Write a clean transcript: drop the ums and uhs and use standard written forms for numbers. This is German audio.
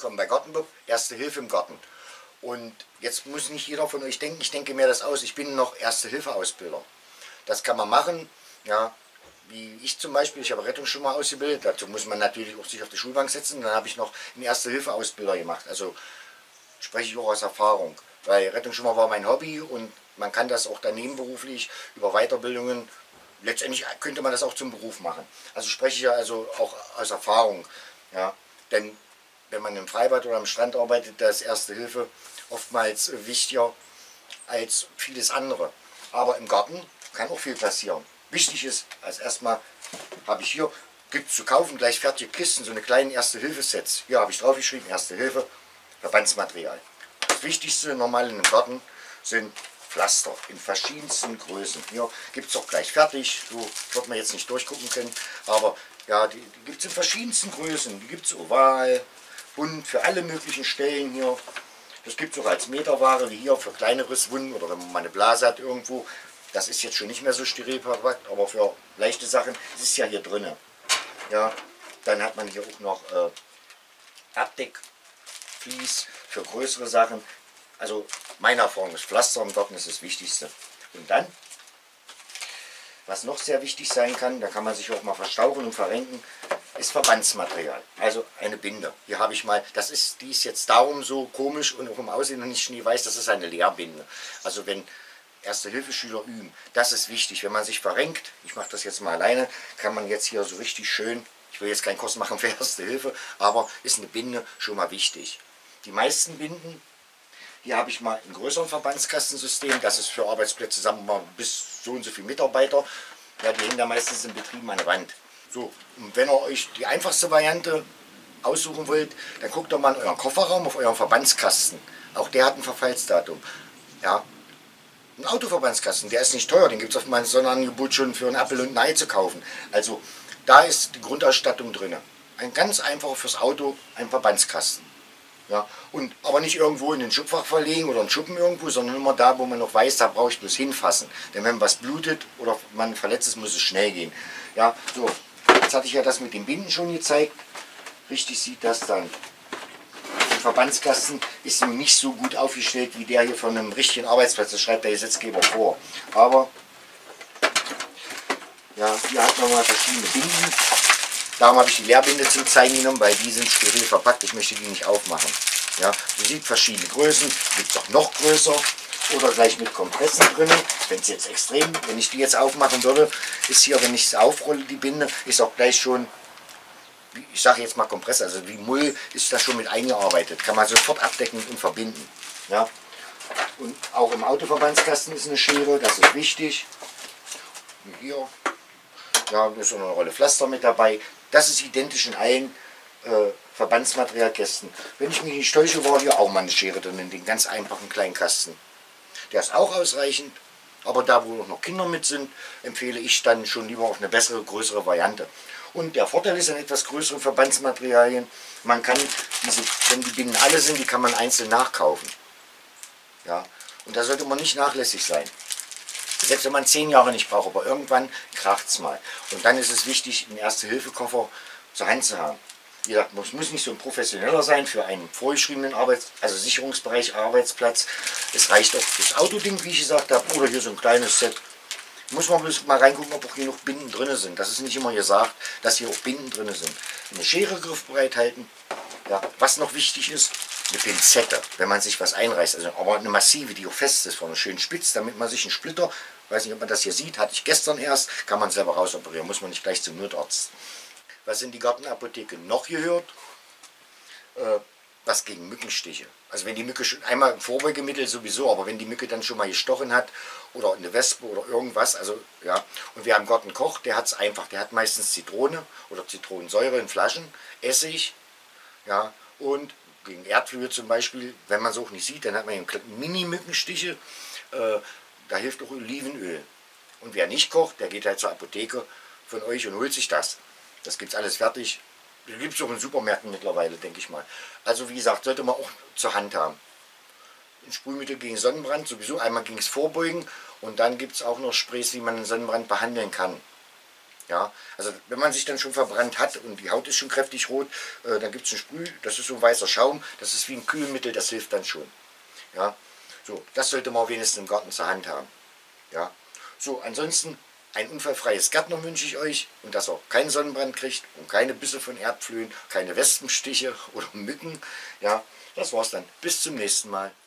willkommen bei Gartenbob, Erste Hilfe im Garten. Und jetzt muss nicht jeder von euch denken, ich denke mir das aus, ich bin noch Erste-Hilfe-Ausbilder. Das kann man machen, ja, wie ich zum Beispiel, ich habe Rettungsschwimmer ausgebildet, dazu muss man natürlich auch sich auf die Schulbank setzen, dann habe ich noch einen Erste-Hilfe-Ausbilder gemacht, also spreche ich auch aus Erfahrung, weil Rettungsschwimmer war mein Hobby und man kann das auch dann nebenberuflich über Weiterbildungen, letztendlich könnte man das auch zum Beruf machen. Also spreche ich ja also auch aus Erfahrung, ja, denn wenn man im Freibad oder am Strand arbeitet, da ist Erste Hilfe oftmals wichtiger als vieles andere. Aber im Garten kann auch viel passieren. Wichtig ist, als erstmal habe ich hier, gibt es zu kaufen, gleich fertige Kisten, so eine kleinen Erste-Hilfe-Sets. Hier habe ich draufgeschrieben, Erste Hilfe, Verbandsmaterial. Das Wichtigste normal in einem Garten sind Pflaster in verschiedensten Größen. Hier gibt es auch gleich fertig, so wird man jetzt nicht durchgucken können, aber ja, die gibt es in verschiedensten Größen. Die gibt es oval, bunt, für alle möglichen Stellen hier. Das gibt es auch als Meterware, wie hier für kleinere Wunden oder wenn man mal eine Blase hat irgendwo. Das ist jetzt schon nicht mehr so steril verpackt, aber für leichte Sachen ist es ja hier drin. Ja, dann hat man hier auch noch Abdeckvlies für größere Sachen. Also meine Erfahrung ist, Pflaster im Garten ist das Wichtigste. Und dann, was noch sehr wichtig sein kann, da kann man sich auch mal verstauchen und verrenken, ist Verbandsmaterial. Also eine Binde. Hier habe ich mal, die ist jetzt darum so komisch und auch im Aussehen noch nicht schneeweiß, das ist eine Leerbinde. Also wenn Erste-Hilfe-Schüler üben, das ist wichtig. Wenn man sich verrenkt, ich mache das jetzt mal alleine, kann man jetzt hier so richtig schön, ich will jetzt keinen Kurs machen für Erste Hilfe, aber ist eine Binde schon mal wichtig. Die meisten Binden, hier habe ich mal ein größeren Verbandskastensystem, das ist für Arbeitsplätze, sagen wir mal, bis so und so viele Mitarbeiter, ja, die hängen da meistens in Betrieben an der Wand. So, und wenn ihr euch die einfachste Variante aussuchen wollt, dann guckt doch mal in euren Kofferraum auf euren Verbandskasten. Auch der hat ein Verfallsdatum. Ja, ein Autoverbandskasten, der ist nicht teuer, den gibt es auf meinem Sonderangebot schon für einen Apfel und ein Ei zu kaufen. Also da ist die Grundausstattung drin. Ein ganz einfacher fürs Auto, ein Verbandskasten. Ja, und aber nicht irgendwo in den Schubfach verlegen oder einen Schuppen irgendwo, sondern immer da, wo man noch weiß, da brauche ich bloß hinfassen. Denn wenn was blutet oder man verletzt ist, muss es schnell gehen. Ja, so, jetzt hatte ich ja das mit den Binden schon gezeigt. Richtig sieht das dann. Der Verbandskasten ist nun nicht so gut aufgestellt wie der hier von einem richtigen Arbeitsplatz, das schreibt der Gesetzgeber vor. Aber ja, hier hat man mal verschiedene Binden. Darum habe ich die Leerbinde zum Zeigen genommen, weil die sind steril verpackt. Ich möchte die nicht aufmachen. Ja, man sieht verschiedene Größen, gibt es auch noch größer oder gleich mit Kompressen drin. Wenn es jetzt extrem, wenn ich die jetzt aufmachen würde, ist hier, wenn ich es aufrolle, die Binde, ist auch gleich schon, ich sage jetzt mal Kompress, also wie Mull ist das schon mit eingearbeitet. Kann man sofort abdecken und verbinden. Ja. Und auch im Autoverbandskasten ist eine Schere, das ist wichtig. Und hier, ja, da ist auch eine Rolle Pflaster mit dabei. Das ist identisch in allen Verbandsmaterialkästen. Wenn ich mich nicht täusche, war hier auch mal eine Schere drin, in den ganz einfachen kleinen Kasten. Der ist auch ausreichend, aber da wo noch Kinder mit sind, empfehle ich dann schon lieber auf eine bessere, größere Variante. Und der Vorteil ist an etwas größeren Verbandsmaterialien, man kann diese, wenn die Binden alle sind, die kann man einzeln nachkaufen. Ja, und da sollte man nicht nachlässig sein. Selbst wenn man 10 Jahre nicht braucht, aber irgendwann kracht es mal. Und dann ist es wichtig, einen Erste-Hilfe-Koffer zur Hand zu haben. Wie gesagt, es muss nicht so ein professioneller sein für einen vorgeschriebenen also Sicherungsbereich, Arbeitsplatz. Es reicht auch das Autoding, wie ich gesagt habe, oder hier so ein kleines Set. Muss man bloß mal reingucken, ob auch genug Binden drin sind. Das ist nicht immer gesagt, dass hier auch Binden drin sind. Eine Schere griffbereit halten. Ja, was noch wichtig ist, eine Pinzette, wenn man sich was einreißt, also aber eine massive, die auch fest ist, vorne schön spitz, damit man sich einen Splitter, weiß nicht, ob man das hier sieht, hatte ich gestern erst, kann man selber rausoperieren, muss man nicht gleich zum Notarzt. Was in die Gartenapotheke noch gehört, was gegen Mückenstiche. Also wenn die Mücke schon einmal ein Vorbeugemittel sowieso, aber wenn die Mücke dann schon mal gestochen hat oder eine Wespe oder irgendwas, also ja, und wir haben Gartenkoch, der hat es einfach, der hat meistens Zitrone oder Zitronensäure in Flaschen, Essig, ja, und gegen Erdflöhe zum Beispiel, wenn man es auch nicht sieht, dann hat man Mini-Mückenstiche, da hilft auch Olivenöl. Und wer nicht kocht, der geht halt zur Apotheke von euch und holt sich das. Das gibt es alles fertig. Das gibt es auch in Supermärkten mittlerweile, denke ich mal. Also wie gesagt, sollte man auch zur Hand haben. Ein Sprühmittel gegen Sonnenbrand, sowieso einmal gegen das Vorbeugen und dann gibt es auch noch Sprays, wie man einen Sonnenbrand behandeln kann. Ja, also wenn man sich dann schon verbrannt hat und die Haut ist schon kräftig rot, dann gibt es ein Sprüh, das ist so ein weißer Schaum, das ist wie ein Kühlmittel, das hilft dann schon. Ja, so, das sollte man wenigstens im Garten zur Hand haben. Ja, so, ansonsten ein unfallfreies Gärtnern wünsche ich euch und dass ihr keinen Sonnenbrand kriegt und keine Bisse von Erdflöhen, keine Wespenstiche oder Mücken. Ja, das war's dann. Bis zum nächsten Mal.